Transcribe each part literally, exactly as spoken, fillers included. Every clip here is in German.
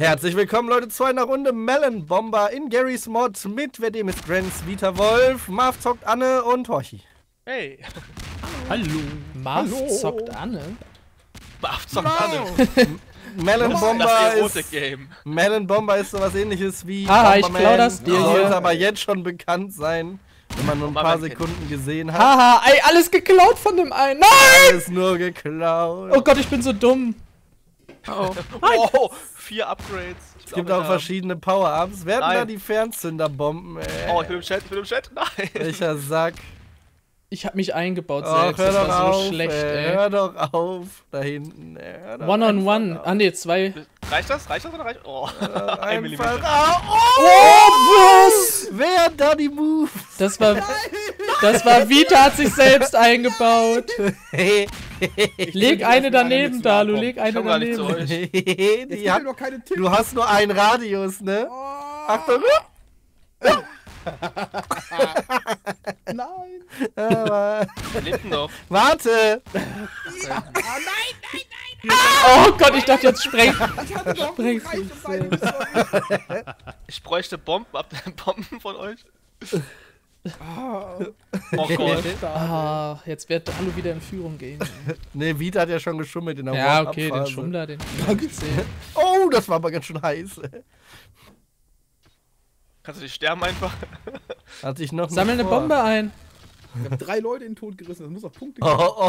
Herzlich willkommen, Leute, zu einer Runde Melon Bomber in Garys Mod mit wer dem ist Grants, Vita Wolf, Marv zockt Anne und Horchi. Hey. Hallo. Marv Hallo. zockt Anne. Marv zockt Anne. Melon Bomber das ist Erotik-Game. Melon Bomber ist sowas ähnliches wie Haha, ich Bomberman. klau das dir Sollte hier. aber jetzt schon bekannt sein, wenn man nur ein paar Bomberman Sekunden gesehen hat. Haha, ey, alles geklaut von dem einen. Nein! Alles nur geklaut. Oh Gott, ich bin so dumm. Oh, oh vier Upgrades. Es gibt auch verschiedene Power-Ups. Wer hat da Nein. die Fernzünderbomben, ey? Oh, ich bin im Chat, ich bin im Chat. Nein. Welcher Sack. Ich hab mich eingebaut Ach, selbst. hör Das doch war so auf, schlecht, ey. ey. Hör doch auf. Da hinten, ey. Hör doch One on einfach one. auf. Ah ne, zwei. Reicht das? Reicht das oder reicht? Oh, ein Einfach Millimeter. auf. Oh, was? Wer hat da die Moves? Das war. Das war Vita hat sich selbst eingebaut. Hey. Leg eine daneben, Dalu. Leg Ich eine komm gar nicht zu daneben. euch. Die Die hat, doch keine Tipps. du hast nur einen Radius, ne? Oh, Achtung. nein. Aber, Er lebt noch. warte. Oh Gott, ich dachte jetzt spreng. Ich hatte doch Sprengst gereicht, dich um beide zu- Ich bräuchte Bomben. Habt ihr Bomben von euch? Oh Gott. Ah, jetzt wird Dalu wieder in Führung gehen. Ne, Vita hat ja schon geschummelt in der Ja, okay, den Warm-Up-Phase. Schummler, den. Oh, das war aber ganz schön heiß. Kannst du nicht sterben einfach? Hat sich noch Sammel nicht eine vor. Bombe ein. Ich hab drei Leute in den Tod gerissen, das muss auf Punkte Oh, gehen. oh,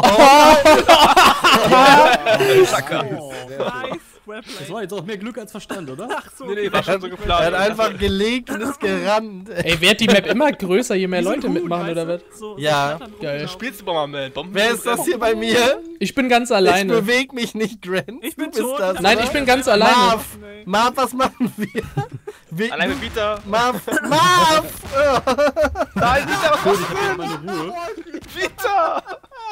oh. Zacker. Nice. Das war jetzt auch mehr Glück als Verstand, oder? Ach so. Nee, nee, war schon so Er hat geplant. einfach gelegt und ist gerannt. Ey, wird die Map immer größer, je mehr Leute mitmachen, oder was? So, Ja. so Geil. Du spielst du Bomberman. Bomben Wer ist das hier bei mir? Ich bin ganz Ich alleine. beweg mich nicht, Grant. Ich bin du bist tot. das, Nein, oder? ich bin ganz alleine. Marv, Marv, was machen wir? wir Alleine Vita. Marv, Marv! Nein, Vita, was machst Ich hab meine Ruhe. du? Vita!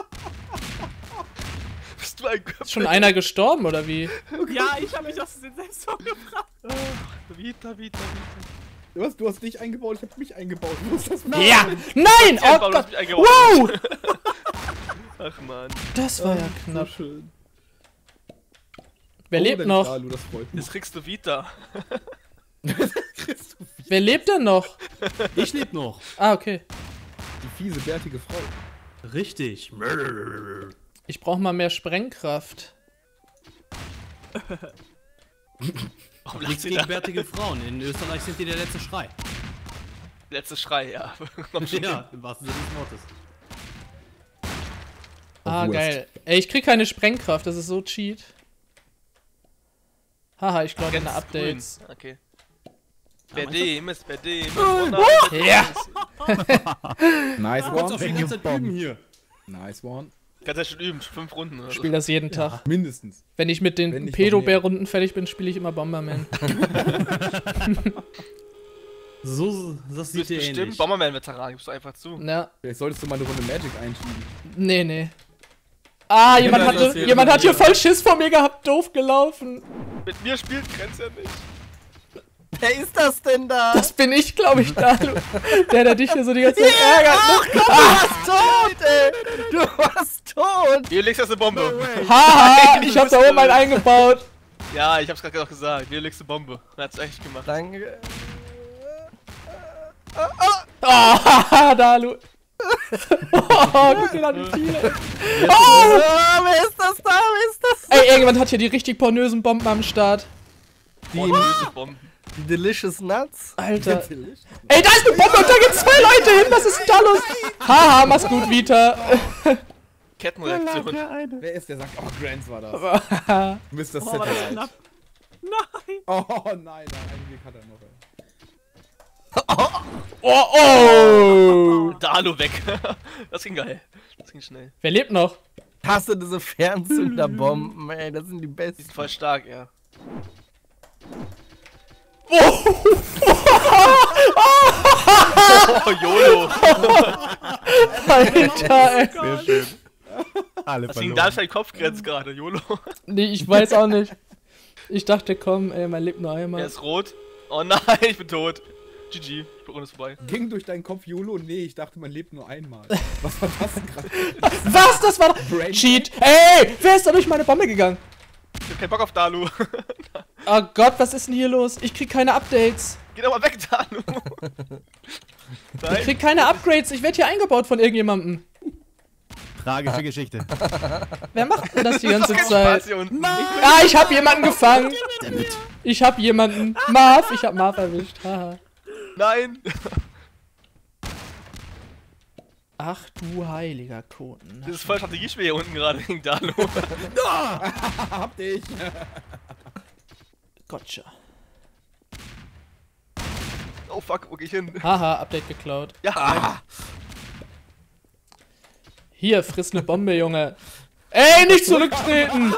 Bist du ein Köpf? Ist schon einer gestorben, oder wie? Ja, ich habe mich aus dem selbst umgebracht. Vita, Vita, Vita. Was, du hast dich eingebaut, ich hab mich eingebaut. Du musst das machen. Ja! Nein! Ja, Oh Paul, du hast Gott! mich eingebaut. Wow! Ach man. Das war ja So knapp. schön. Wer Oh, lebt der noch? Dalu, das freut mich. Jetzt kriegst du Vita. Wer lebt denn noch? Ich lebe noch. Ah, okay. Die fiese, bärtige Frau. Richtig. Ich brauch mal mehr Sprengkraft. Warum lacht Nichts sie gegen da? bärtige Frauen. In Österreich sind die der letzte Schrei. Letzter Schrei, ja. Komm schon Ja, im wahrsten Sinne des Wortes. Ah, Wurst. geil. Ey, ich krieg keine Sprengkraft, das ist so cheat. Haha, ich glaube Ganz in Updates. grün. Okay. Bei dem ist bei dem. Oh nein, bei dem Ja. ist- Nice Du kannst one. auch schon die ganze Zeit üben hier. Nice one. Kannst ja schon üben. Fünf Runden oder Ich so. spiele das jeden Tag. Mindestens. Wenn ich mit Wenn den nicht noch Pedobär-Runden fertig bin, spiele ich immer Bomberman. So, das Du sieht bist dir bestimmt ähnlich. Bomberman-Veteran, gibst du einfach zu. Ja, Vielleicht solltest du mal eine Runde Magic einschieben. nee, nee. Ah, jemand, das hatte, hier jemand hat hier probieren. voll Schiss vor mir gehabt, doof gelaufen. Mit mir spielt Grenz ja nicht. Wer ist das denn da? Das bin ich, glaube ich, Dalu. Der, der dich hier so die ganze Zeit ärgert. Ach komm, du warst tot, ey! Du warst tot! Hier legst du eine Bombe. Haha, ich hab da oben einen eingebaut. Ja, ich hab's gerade auch gesagt. Hier legst du Bombe. Er hat's echt gemacht. Danke. Ah, Dalu. Oh, guck dir an, wie viele. Oh! Oh, wer ist das da? Wer ist das? Ey, irgendjemand hat hier die richtig pornösen Bomben am Start. Oh, die böse Bomben. Die Delicious Nuts? Alter. Ey, da ist eine Bombe und da gehen zwei Leute hin. Was ist denn da los? Haha, mach's gut, Vita. Kettenreaktion. Wer ist der sagt, oh, Grants war das. Mister Oh, war das Satellite. knapp. Nein. Oh nein, nein, einen Weg hat er noch, ey. Oh, oh. Dalu weg. Das ging geil. Das ging schnell. Wer lebt noch? Ich hasse diese Fernzünderbomben, ey. Das sind die Die besten. sind voll stark, ja. Oh, YOLO. Alter, ey. Sehr schön. Alle Was ging da für ein Kopfgrenz gerade? YOLO. Nee, ich weiß auch nicht. Ich dachte, komm, ey, man lebt nur Er einmal. ist rot. Oh nein, ich bin tot. G G. Die Runde ist vorbei. Ging durch deinen Kopf YOLO? Nee, ich dachte, man lebt nur einmal. Was war das denn gerade? Was? Das war doch... Brain Cheat. Ey, wer ist da durch meine Bombe gegangen? Ich hab keinen Bock auf Dalu. Oh Gott, was ist denn hier los? Ich krieg keine Updates. Geh doch mal weg, Danu. Ich Nein. krieg keine Upgrades. Ich werde hier eingebaut von irgendjemandem. Tragische Geschichte. Wer macht denn das die ganze Spaß Zeit? hier unten. Ah, ich hab jemanden gefangen. Ich hab jemanden. Marv, ich hab Marv erwischt. Haha. Nein. Ach du heiliger Koten. Das ist voll Strategiespiel hier unten gerade gegen Danu. Hab dich. Gotcha. Oh fuck, wo geh ich hin? Haha, Update geklaut. Ja. Hier, friss ne Bombe, Junge. Ey, nicht zurücktreten!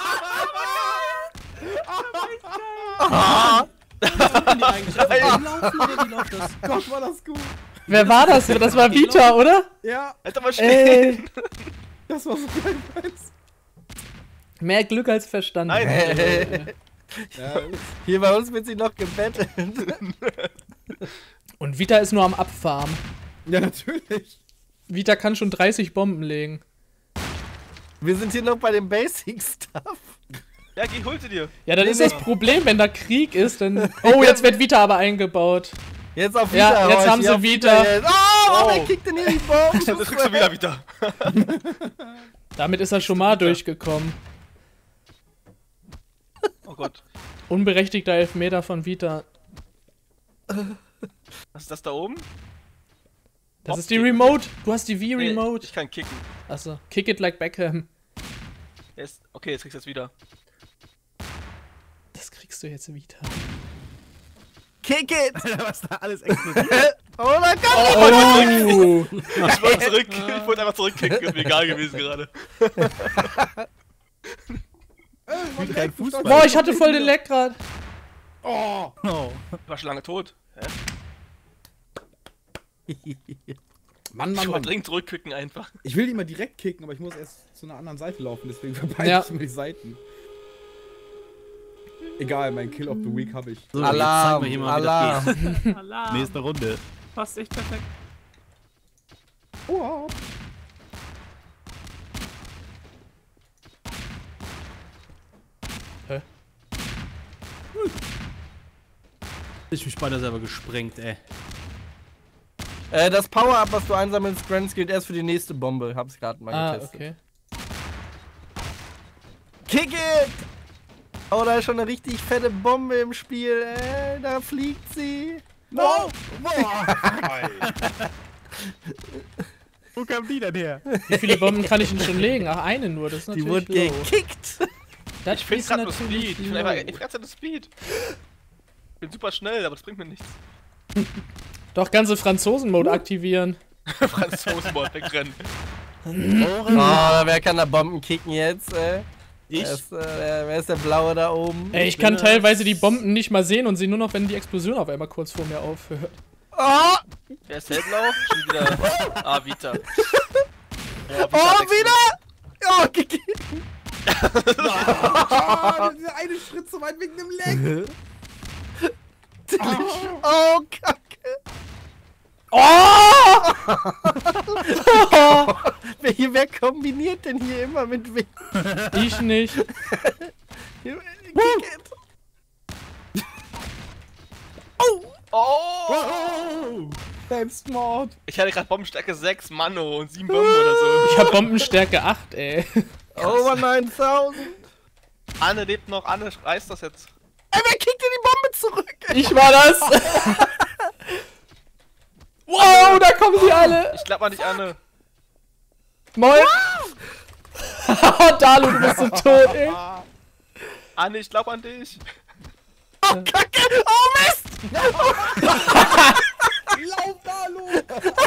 Die eigentlich einfach Ey. laufen oder wie läuft das? Gott, war das gut. Wer war das? Das war Vita, oder? Ja, Halt doch mal stehen. Ey, das war so geil. Meins. mehr Glück als Verstand. Nein. Ja, Hier bei uns wird sie noch gebettelt. Und Vita ist nur am Abfarmen. ja, natürlich. Vita kann schon dreißig Bomben legen. Wir sind hier noch bei dem Basic-Stuff. Ja, geh, hol sie dir. Ja, dann Nee, ist das nee. Problem, wenn da Krieg ist, dann... Oh, jetzt wird Vita aber eingebaut. Jetzt auf Ja, Vita. jetzt Horch, haben hier sie auf Vita. jetzt. Oh, oh, wer Oh. kickt denn hier die Bomben? Das kriegst du wieder wieder. Damit ist er schon mal durchgekommen. Oh Gott. Unberechtigter Elfmeter von Vita. Was ist das da oben? Das ist die Remote. Du hast die Nee, V-Remote. ich kann kicken. Achso. Kick it like Beckham. Der ist, okay, jetzt kriegst du es wieder. Das kriegst du jetzt wieder. Kick it! Was da alles explodiert. Oh, da kommt Oh! Ich wollte zurück. Ich wollte einfach zurückkicken. Ist mir egal gewesen gerade. Äh, Kein Fußball. Boah, ich hatte voll den Leck grad. Oh. Oh. Ich war schon lange tot. Hä? Mann, Ich Mann, wollte Mann. dringend zurückkicken einfach. Ich will die mal direkt kicken, aber ich muss erst zu einer anderen Seite laufen, deswegen verpeile Ja. ich mir die Seiten. Egal, mein Kill of the Week habe ich. So, Alarm, jetzt zeigen wir hier mal, wie das Alarm. geht. Alarm. Nächste Runde. Passt echt perfekt. Oh. Ich mich beinahe selber gesprengt, ey. Äh, das Power-Up, was du einsammelst, Grants, gilt erst für die nächste Bombe. Hab's gerade mal Ah, getestet. okay. Kick it! Oh, da ist schon eine richtig fette Bombe im Spiel. Äh, da fliegt sie. No! Wo kam die denn her? Wie viele Bomben kann ich denn schon legen? Ach, eine nur. Das ist Die natürlich wurde low. gekickt. Das Ich bin ist gerade nur natürlich Speed. Ich bin einfach, low. ich bin ganz nur Speed. Ich bin super schnell, aber das bringt mir nichts. Doch, ganze Franzosen-Mode aktivieren. Franzosen-Mord wegrennen. Oh, wer kann da Bomben kicken jetzt? Äh? Ich? Wer ist, äh, wer, wer ist der Blaue da oben? Ey, ich kann teilweise die Bomben nicht mal sehen und sehe nur noch, wenn die Explosion auf einmal kurz vor mir aufhört. Oh, Wer ist Hellblau? Schon wieder. Ah, Vita. Ja, oh wechselt. wieder! Oh, gekickt. Ah, dieser eine Schritt zu weit wegen dem Leck. Oh, Kacke. Oh! Wer, hier, wer kombiniert denn hier immer mit wem? Ich nicht. Kick it. Oh! Selbstmord. Ich hatte gerade Bombenstärke sechs, Manno, und sieben Bomben oder so. Ich hab Bombenstärke acht, ey. Over neuntausend. Anne lebt noch, Anne reißt das jetzt. Ey, wer kickt denn die Bombe zurück? Ich war das. Wow, da kommen sie alle. Ich glaub mal nicht Anne. Moin. Dalu, du bist so tot, ey. Anne, ich glaub an dich. Oh, Kacke. Oh, Mist. Lauf da, los.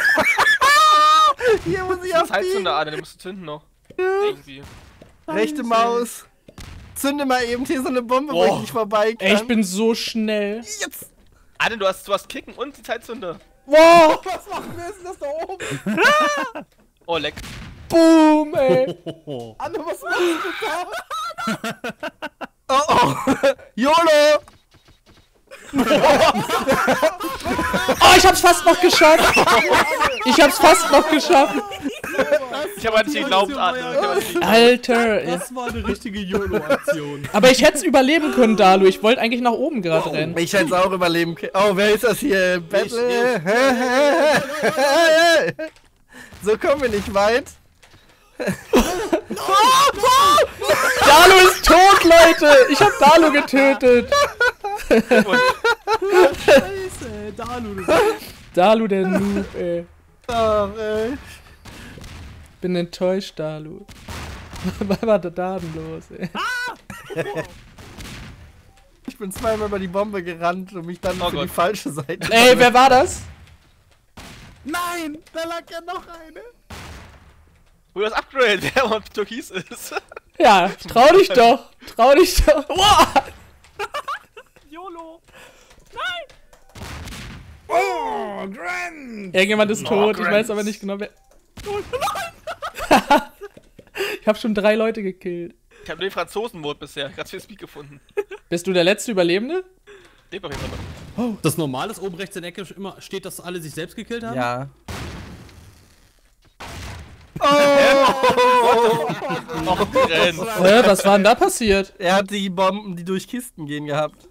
Hier muss ich Das auf heißt die Zünder, Anne, den musst du zünden noch. Irgendwie. rechte Maus. Zünde mal eben hier so eine Bombe, wo Oh. ich nicht vorbei kann. Ey, ich bin so schnell. Jetzt. Anne, du hast, du hast Kicken und die Zeitzünder. Wow. Was machen wir denn das da oben? Oh, leck. Boom, ey. Anne, was machst du da? Oh, oh. YOLO. Oh, ich hab's fast noch geschafft. Ich hab's fast noch geschafft. Ich hab an dich geglaubt, Arne. Ich hab an dich geglaubt. Alter. Das war eine richtige YOLO-Aktion. Aber ich hätte es überleben können, Dalu. Ich wollte eigentlich nach oben gerade rennen. Ich hätte es auch überleben können. Oh, wer ist das hier? Battle? So kommen wir nicht weit. Dalu ist tot, Leute. Ich hab Dalu getötet. Scheiße, Dalu, du Dalu, der Noob, ey. Ach, ey. Bin enttäuscht, Dalu. Was war da denn los, ey? Ich bin zweimal über die Bombe gerannt und mich dann Oh für Gott. die falsche Seite. Ey, wer war das? Nein, da lag ja noch eine. Wo das Upgrade, wer mal Türkis ist. Ja, trau dich doch. Trau dich doch. Wow. YOLO. Oh, Grant! Irgendjemand ist tot. Ich weiß aber nicht genau wer. Ich hab schon drei Leute gekillt. Ich habe den Franzosen-Mode bisher. Ganz viel Speed gefunden. Bist du der letzte Überlebende? Lebt auf jeden Fall noch. Das Normale ist oben rechts in der Ecke immer steht, dass alle sich selbst gekillt haben? Ja. Noch Grenz. Äh, was war denn da passiert? Er hat die Bomben, die durch Kisten gehen, gehabt.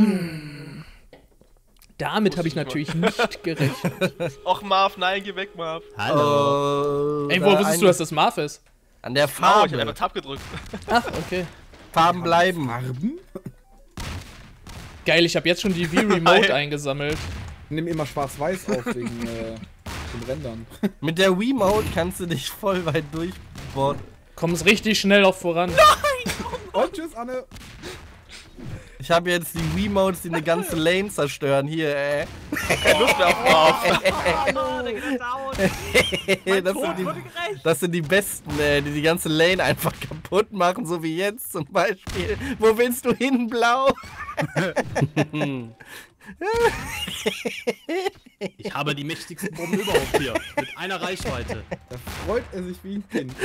Damit habe ich natürlich nicht gerechnet. Och, Marv, nein, geh weg, Marv. Hallo. Oh, Ey, da woher wusstest du, eine- dass das Marv ist? An der Oh, ich hab Farbe. einfach Tab gedrückt. Ach, okay. Farben bleiben. Farben? Geil, ich habe jetzt schon die V-Remote eingesammelt. Nimm immer schwarz-weiß auf wegen äh, den Rändern. Mit der Wiimote kannst du dich voll weit durchbohren. Kommst richtig schnell auch voran. Und tschüss, Anne. Ich habe jetzt die Wiimotes, die eine ganze Lane zerstören. Hier, ey. Keine Lust mehr auf Marv. Oh, der geht down. Mein Das Tod sind, die, wurde gerecht. das sind die besten, äh, die die ganze Lane einfach kaputt machen, so wie jetzt zum Beispiel. Wo willst du hin, Blau? Ich habe die mächtigsten Bomben überhaupt hier. Mit einer Reichweite. Da freut er sich wie ein Kind.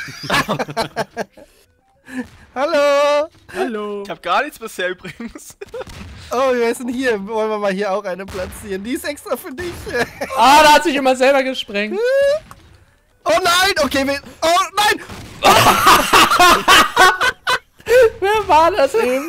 Hallo! Hallo. Ich hab gar nichts bisher übrigens. Oh, wer ist denn hier? Wollen wir mal hier auch eine platzieren? Die ist extra für dich. Ah, da hat sich immer selber gesprengt. Oh nein! Okay, wir, oh nein! Wer war das eben?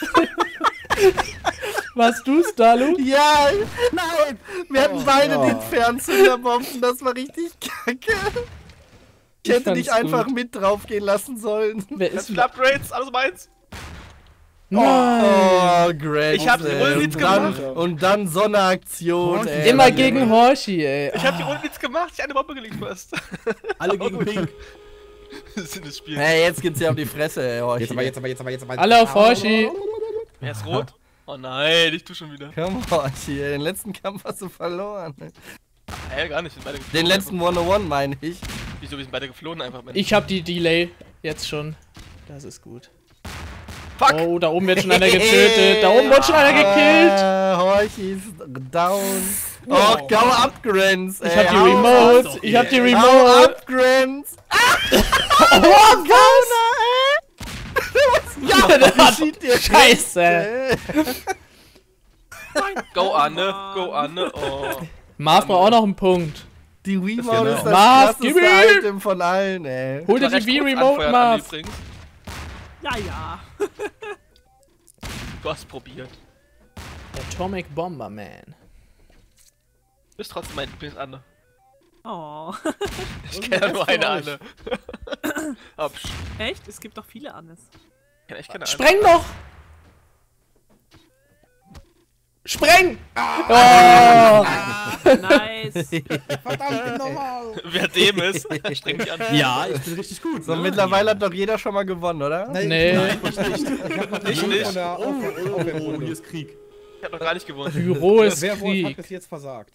Warst du's, Dalu? Ja! Nein! Wir hatten beide Oh. den Fernzünderbomben, das war richtig kacke. Ich Ich hätte dich fand's einfach gut. mit draufgehen lassen sollen. Wer Ganz ist viele Upgrades, alles meins. Nein. Oh, Greg. Ich hab die ey. Ulnitz und dann, gemacht. und dann Sonneraktion, ey. Immer Dann- gegen Horchi, ey. Ich hab die Ulnitz gemacht, ich hab eine Bombe gelegt fast. Alle gegen Pink. Das ist das Spiel. Hey, jetzt geht's ja auf die Fresse, ey. Horchi. Jetzt aber, jetzt aber, jetzt aber, jetzt aber. Alle auf Horchi. Wer ist rot? Oh nein, nicht du schon wieder. Komm, Horchi, ey. Den letzten Kampf hast du verloren. Hä, gar nicht. Wir sind beide geflohen Den letzten einfach. hundertundeins meine ich. Wieso, wir sind beide geflohen einfach, Mensch. Ich hab die Delay jetzt schon. Das ist gut. Fuck! Oh, da oben wird schon einer getötet. Da oben wird schon einer gekillt. Äh, Horchi ist down. Oh, go up, Grants. Ich hab die Remote. Ich hab die Hau Remote. ab, Grants. Oh, Ja, der hat- schießt dir Scheiße. Äh, Go Anne, go Anne, oh. Marv braucht auch noch einen Punkt. Die Wiimote genau. ist das Marv, gib krasseste ihm. Item von allen, ey. Hol dir Mal die recht kurz V-Remote, anfeuern, Marv. Andi, übrigens. Ja, ja. Du hast probiert. Atomic Bomberman. Du bist trotzdem mein Lieblings Anne. Oh. Ich kenne ja nur eine Anne. Oh, psch. Echt? Es gibt doch viele Annes. Ich kenn echt keine Anne. Spreng doch! Spreng! Oh. Nice. Verdammt nochmal! Wer dem ist, streng dich an. Ja, ich bin richtig gut. So, ne? mittlerweile hat doch jeder schon mal gewonnen, oder? Nee. Nein, ich nicht. Ich hab noch Ich die nicht. von der Oh, Auf- oh, oh, Aufwärmrunde. hier ist Krieg. Ich hab noch gar nicht gewonnen. Büro ist Wer wohl hat Krieg. bis jetzt versagt?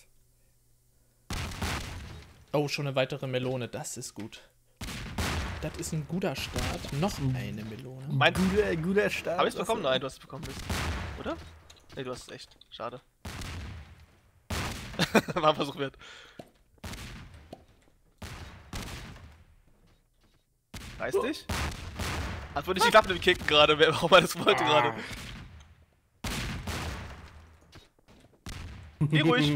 Oh, schon eine weitere Melone. Das ist gut. Das ist ein guter Start. Noch eine Melone. Mein, Guter, guter Start. hab ich's bekommen? Nein, du hast es bekommen. Bist. Oder? Nee, du hast es echt. Schade. War ein Versuch wert. Reiß dich? Hat wohl nicht geklappt mit dem Kicken gerade, wer warum er das wollte gerade. Geh ruhig.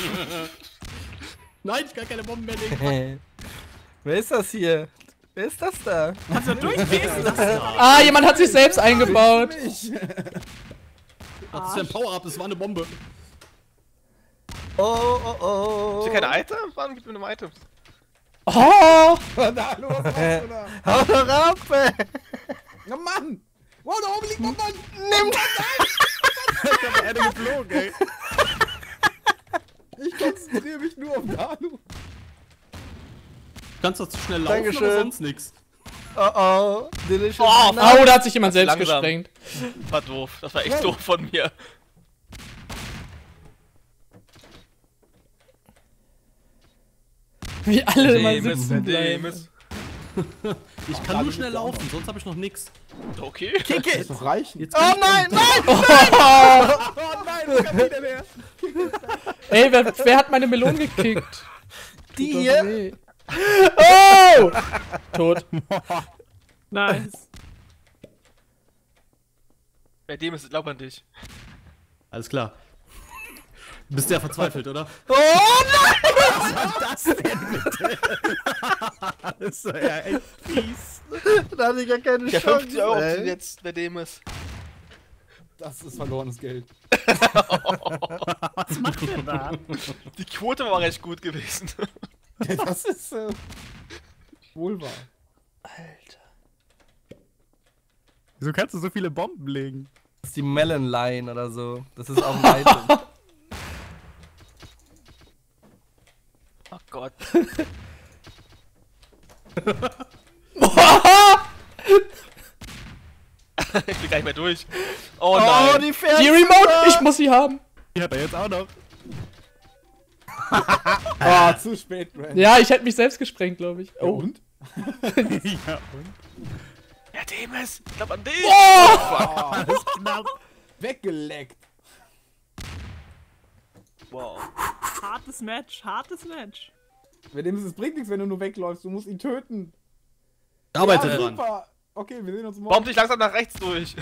Nein, ich kann keine Bomben mehr legen. Wer ist das hier? Wer ist das da? Also durchgehst das da. Ah, jemand hat sich selbst eingebaut. Ich. Das ist ein Power-Up, das war eine Bombe. Oh, oh, oh. Ist hier keine Items? Warum gibt mir nur Items? Oh! Na, los, was machst du da? Hau doch ab! ey. Na Mann! Wow, da oben liegt noch Mann! Nimm Ich hab eine geflogen, ey. Ich konzentriere mich nur auf Dalu. Du kannst doch zu schnell laufen, Dankeschön. aber sonst nix. Oh oh. Delicious. Oh, Night. Oh, da hat sich jemand selbst langsam. gesprengt. War doof. Das war echt doof von mir. Wie alle immer Demis, sitzen bleiben. Demis. Ich kann nur schnell laufen, sonst habe ich noch nix. Okay. Kick Das it! doch reichen. Jetzt Oh kann ich- nein, nein! Oh nein, das kann wieder mehr. Ey, wer, wer hat meine Melone gekickt? Die Tut doch hier? weh. Oh! Tot. Nice. Bei dem ist es, glaub an dich. Alles klar. Du bist sehr verzweifelt, oder? Oh nein! Das denn bitte? Das ist ja echt fies. Da hatte ich ja keine Der Chance. fünfzig Euro ey. jetzt bei dem ist. Das ist verlorenes Geld. Was macht ihr da? Die Quote war recht gut gewesen. Das ist äh, wohl wahr. Wieso kannst du so viele Bomben legen? Das ist die Melon Line oder so. Das ist auch ein Item. Oh Gott. Ich bin gar nicht mehr durch. Oh Oh, nein. die fährt. Die Remote, ich muss sie haben. Die hat er jetzt auch noch. Ah, zu spät, Brand. Ja, ich hätte mich selbst gesprengt, glaube ich. Oh. Oh. Und? Ja, und? Ja, Demis. Ich glaub an dich. Ah, Alles knapp. weggeleckt. Wow. Hartes Match, hartes Match. Bei dem ist es bringt nichts, wenn du nur wegläufst. Du musst ihn töten. Arbeite Ja, dran. super. Okay, wir sehen uns morgen. Bomb dich langsam nach rechts durch.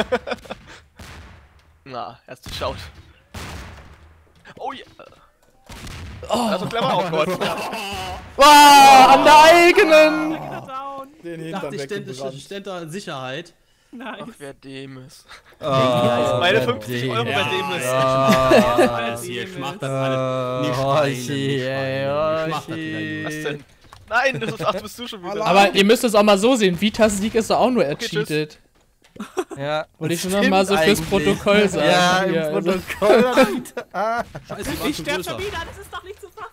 Na, er hast durchschaut. Oh ja. Oh. Das ist clever, oh Gott. Ah, an der eigenen. Wieder down. Den Ich Hintern dachte, ich ständ, ich weggebrannt. ständ da in Sicherheit. Nice. Ach, wer Demis. Oh, Meine wer fünfzig den- Euro bei Demis. Ah, Das hier, ich mach das Äh, alles. Nicht Hoshi, weinen, nicht ey, weinen. Ich mach das Hoshi. wieder. Was denn? Nein, das ist, ach, du bist du schon wieder. Aber ihr müsst es auch mal so sehen. Vitas Sieg ist doch auch nur ercheatet. Ja. Wollte ich schon Stimmt noch mal so fürs eigentlich. Protokoll sagen. Ja, im Hier, also- Protokoll. Ah. Scheiße, die waren Ich schon sterbe größer. schon wieder, das ist doch nicht zu fassen.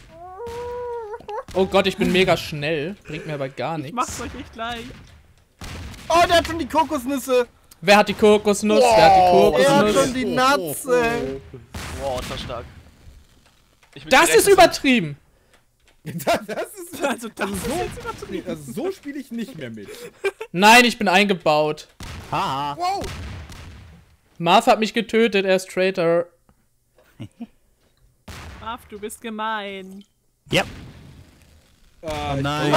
Oh Gott, ich bin mega schnell. Bringt mir aber gar Ich mach's nichts. euch nicht gleich. Oh, der hat schon die Kokosnüsse. Wer hat die Kokosnuss? Wer hat die Er hat Kokosnuss? schon die Nuts, ey. Wow, das war stark. Ich bin Das direkt- ist übertrieben. Das, das ist. Also das Also ist so, jetzt übertrieben. also so spiele ich nicht mehr mit. Nein, ich bin eingebaut. Haha. Wow! Marv hat mich getötet, er ist Traitor. Marv, du bist gemein. Yep. Ah, Oh nein.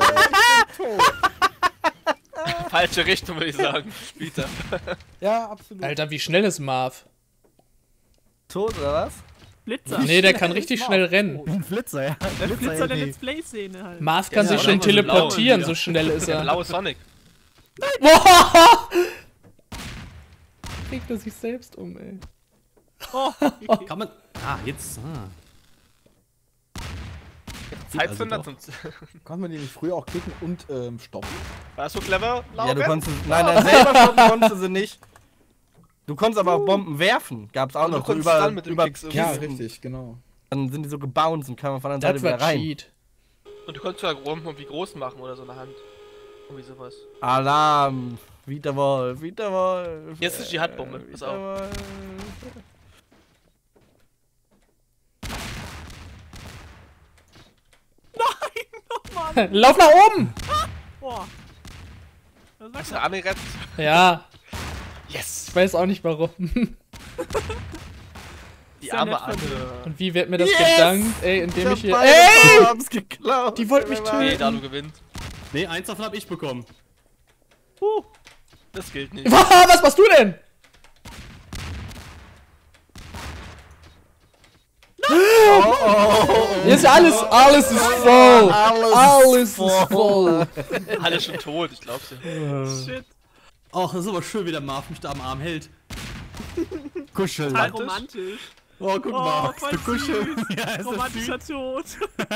Falsche Richtung, würde ich sagen. Später. Ja, absolut. Alter, wie schnell ist Marv? Tot, oder was? Blitzer. Nee, der kann richtig schnell rennen. Ein Flitzer, ja. Der Blitzer der nee. Let's Play-Szene halt. Marv kann Ja, sich oder? schon Aber so blau teleportieren, wieder. so schnell ist Der er. blaue Sonic. Boah! Kriegt er sich selbst um, ey. Oh, okay. Kann man. Ah, jetzt. Ah. Zeitzünder Also zum. Kann man den nicht früher auch klicken und ähm, stoppen? War das so clever? Ja, du Lauren? konntest. Nein, nein, selber stoppen konntest du sie nicht. Du konntest aber auch Bomben werfen. Gab's auch Und du noch so konntest über, dann mit dem über Kicks irgendwie- Ja, Kisten. richtig, genau. Dann sind die so gebounced und kann man von der Seite Das wieder war rein. Cheat. Und du konntest ja Bomben irgendwie groß machen oder so eine Hand. Irgendwie sowas. Alarm. Vita Wolf, Vita Wolf. Jetzt ist die Handbombe, pass Vita auf. Wolf. Lauf nach oben! Boah. Was Hast sagst du Anne gerettet? Ja, Yes! ich weiß auch nicht warum. Die Sehr arme nett von Anne. Und wie wird mir das Yes! gedankt? Ey, indem ich Ich hier. hab beide Ey! Farms geklaut. Die wollte mich Nee, töten. Dalu gewinnt. Nee, eins davon hab ich bekommen. Huh. Das gilt nicht. Was machst du denn? Hier ist alles, alles ist voll. Alles ist voll. Alle schon tot, ich glaub's ja. Shit. Ach, das ist aber schön, wie der Marv mich da am Arm hält. Kuscheln. Total romantisch. Oh, guck Oh, mal, voll du kuschelst. süß. Ja, ist das Romantischer süß. Tod.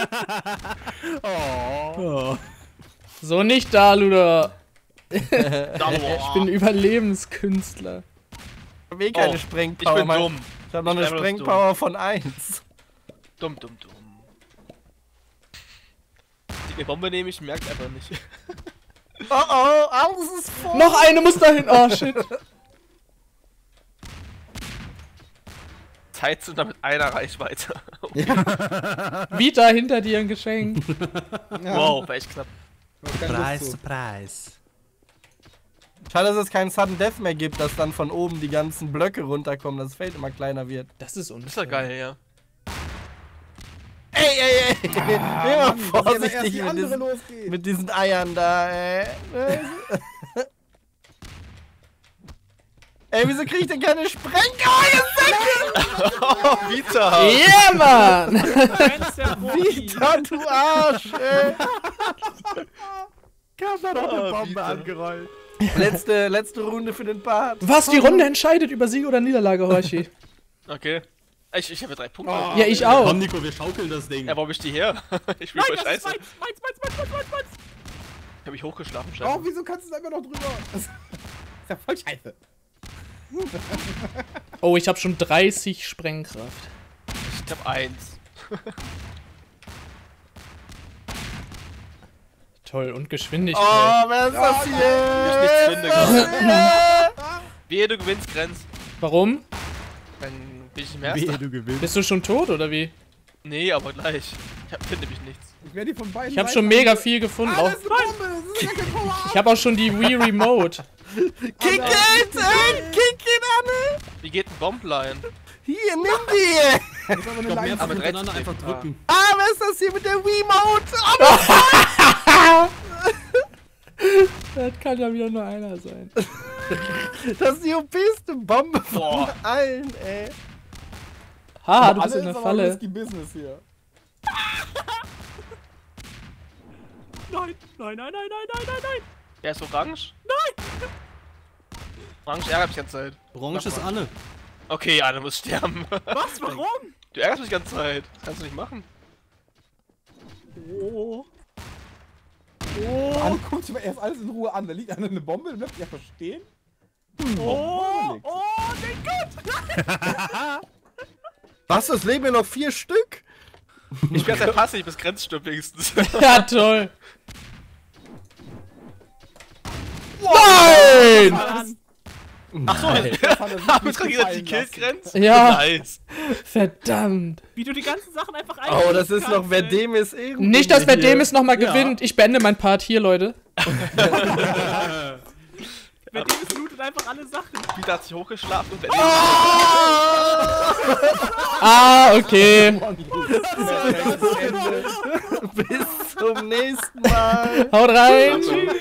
Oh. So nicht da, Luder. Da, Ich bin Überlebenskünstler. Ich hab eh keine Oh, ich Sprengpower. bin Mann. dumm. Ich hab noch eine Ich bin bloß Sprengpower von eins. Dumm, dumm, dumm. Die Bombe nehme ich, merkt einfach nicht. Oh oh, alles ist voll. Noch eine muss dahin. Oh, shit. Zeitzünder mit einer Reichweite. Vita hinter dir ein Geschenk. Wow, war echt knapp. Preis zu Preis. Schade, dass es keinen Sudden Death mehr gibt, dass dann von oben die ganzen Blöcke runterkommen, dass das Feld immer kleiner wird. Das ist unfair. Ist doch geil, ja. Ey, ey, ey! Immer Mann, dass ja erst vorsichtig die mit andere diesen, losgeht. mit diesen Eiern da, ey. Ey, wieso krieg ich denn keine Sprengpower? Oh, Vita! Yeah, Mann! Eins der Profi. Vita, du Arsch, ey! Kam da noch eine Oh, Bombe Vita. angerollt. Letzte, letzte Runde für den Part. Was, die Runde entscheidet über Sieg oder Niederlage, Horchi? Okay. Ich, ich habe drei Punkte. Oh. Ja, ich auch. Komm, Nico, wir schaukeln das Ding. Ja, wo hab ich die her? Ich bin Nein, voll das ist scheiße. meins, meins, meins, meins, meins, meins, meins. Ich hab mich hochgeschlafen, Oh, scheiße. wieso kannst du es einfach noch drüber? Das ist ja voll scheiße. Oh, ich habe schon dreißig Sprengkraft. Ich hab eins. Toll, und Geschwindigkeit. Oh, wer ist das Mir hier? ist nichts Zünde Wer geworden. Wehe, du gewinnst, Grenz. Warum? Dann bin ich im Erster. Wehe, du gewinnst. Bist du schon tot oder wie? Nee, aber gleich. Ich hab, finde nämlich nichts. Ich werde die von beiden. Ich habe Seiten schon mega ange- viel gefunden. Ah, Auch, das ist eine Bombe! Das ist ja kein Power! ich habe auch schon die Wii Remote. Kick it, ey! Kick it, Anne! Wie geht ein Bombline? Hier, nimm die! Das ist aber eine Ich glaube, mehrfach Aber mit hintereinander Rechtsklick. einfach drücken. Ah, was ist das hier mit der Wiimote? Oh, Das kann ja wieder nur einer sein. das ist die O P-ste Bombe von Boah. allen, ey. Haha, du Alle bist in ist der aber Falle. risky Business hier. Nein, nein, nein, nein, nein, nein, nein, nein. Der ist orange? Nein! Orange ärgert mich die ganze Zeit. Orange ist Anne. Okay, Anne muss sterben. Was, warum? Du ärgerst mich die ganze Zeit. Das kannst du nicht machen. Oh. Anne, guck dir mal erst alles in Ruhe an. Da liegt eine Bombe, dann bleibt die einfach stehen. Oh, oh, den Gott. Was, es leben ja noch vier Stück? Ich bin sehr passiv, bis Grenz stirbt wenigstens. Ja, toll. Nein! Mann. Achso, Das hat er sich hab nicht jetzt gerade gesagt, die gefallen killt lassen. Grenz? Ja. Nice. Verdammt. Wie du die ganzen Sachen einfach Oh, das ist kannst, noch, wer ey. dem ist eh. Nicht, dass wer dem es nochmal Ja. gewinnt. Ich beende mein Part hier, Leute. Wer dem ist, lootet einfach alle Sachen. Peter hat sich hochgeschlafen und der Ah, okay. Bis zum nächsten Mal. Haut rein. Tschüss.